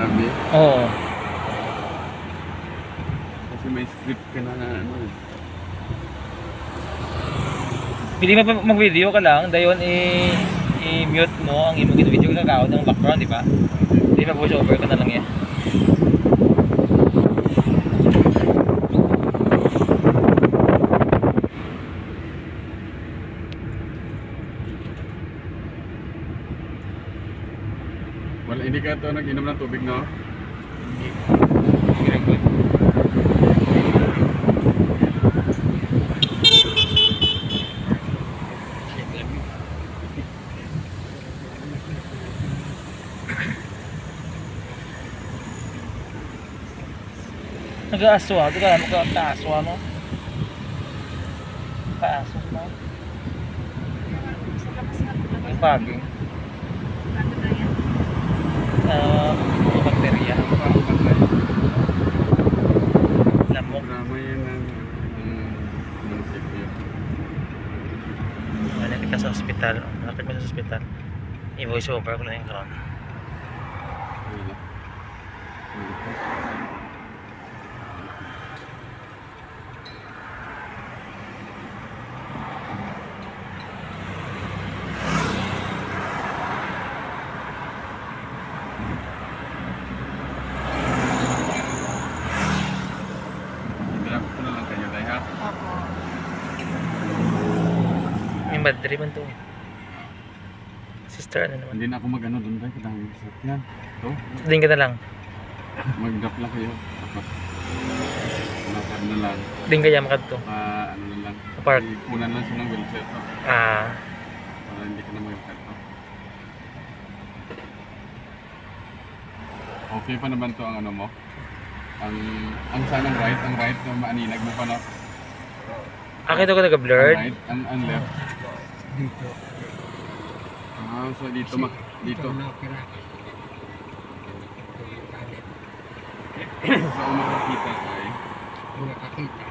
gabi. Oo. Kasi may script ka na ano. Pili mo pa mag-video ka lang, dayon i-mute mo ang imong video kakao ng background, di ba? Hindi pa voice over ka na lang yan. Wala, hindi ka ito nag-inom ng tubig, no? Hindi. Hindi. Nag-aaswa, di ka magka-aswa mo? Paaswa mo? Yung paging. Bakterya. Lamok. Drama yan ng munisipyo. Malapit ka sa ospital. Malapit mo sa ospital. I-voice over ko na yung ground. Yung battery man to. Sister, ano naman? Hindi na ako mag-ano doon tayo. Kadang isip yan. Ito. Din ka na lang. Mag-drop lang kayo. Tapos, nakad na lang. Din kaya makad to. Ano na lang. Apart. Ipunan lang siya ng wheelchair to. Ah. Para hindi ka na mag-cut to. Okay pa naman to ang ano mo. Ang sanang right. Ang right na maaninag mo pa na. Akin to ka nag-blurred? Ang right. Ang left. Dito. So dito dito. Ito yung kanan. So makakita ay Kung nakakita,